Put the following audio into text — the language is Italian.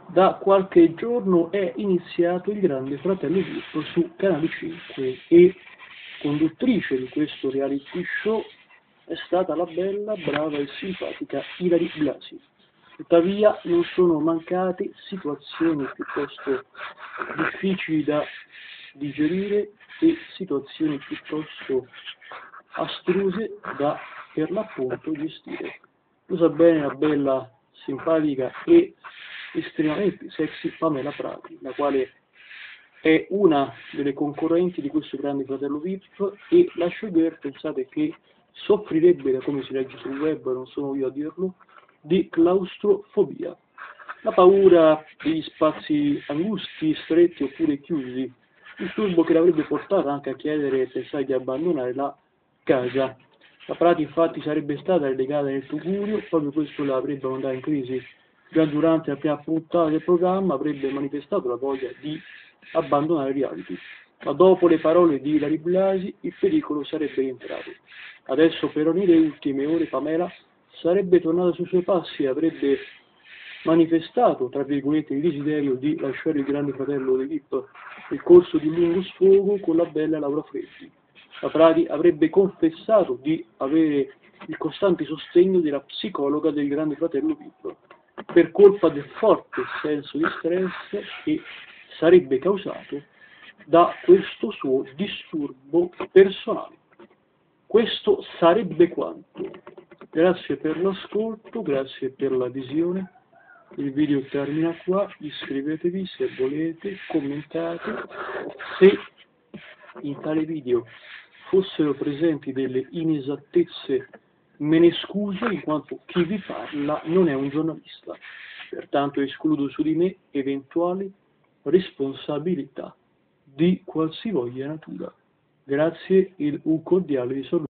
Da qualche giorno è iniziato il Grande Fratello VIP su Canale 5 e conduttrice di questo reality show è stata la bella, brava e simpatica Ilary Blasi. Tuttavia non sono mancate situazioni piuttosto difficili da digerire e situazioni piuttosto astruse da per l'appunto gestire. Lo sa bene la bella, simpatica e estremamente sexy Pamela Prati, la quale è una delle concorrenti di questo Grande Fratello VIP e la showgirl, pensate che soffrirebbe, da come si legge sul web, non sono io a dirlo, di claustrofobia, la paura degli spazi angusti, stretti oppure chiusi, disturbo che l'avrebbe portata anche a chiedere e pensare di abbandonare la casa. La Prati infatti sarebbe stata relegata nel tugurio, proprio questo la avrebbe mandato in crisi. Già durante la prima puntata del programma avrebbe manifestato la voglia di abbandonare il reality, ma dopo le parole di Ilary Blasi il pericolo sarebbe rientrato. Adesso però nelle ultime ore Pamela sarebbe tornata sui suoi passi e avrebbe manifestato, tra virgolette, il desiderio di lasciare il Grande Fratello dei VIP nel corso di un lungo sfogo con la bella Laura Freddi. La Prati avrebbe confessato di avere il costante sostegno della psicologa del Grande Fratello VIP per colpa del forte senso di stress che sarebbe causato da questo suo disturbo personale. Questo sarebbe quanto. Grazie per l'ascolto, grazie per la visione. Il video termina qua, iscrivetevi se volete, commentate. Se in tale video fossero presenti delle inesattezze me ne scuso in quanto chi vi parla non è un giornalista, pertanto escludo su di me eventuali responsabilità di qualsivoglia natura. Grazie e un cordiale saluto.